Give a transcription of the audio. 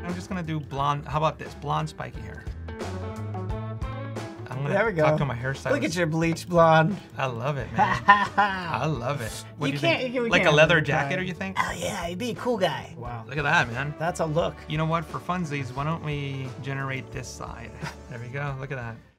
I'm just gonna do blonde. How about this? Blonde spiky hair. I'm gonna There we go. talk to my hairstylist. Look at your bleach blonde. I love it, man. I love it. What do you think? we Like a can't leather really jacket, try. or you think? Oh yeah, you'd be a cool guy. Wow. Look at that, man. That's a look. You know what? For funsies, why don't we generate this side? There we go. Look at that.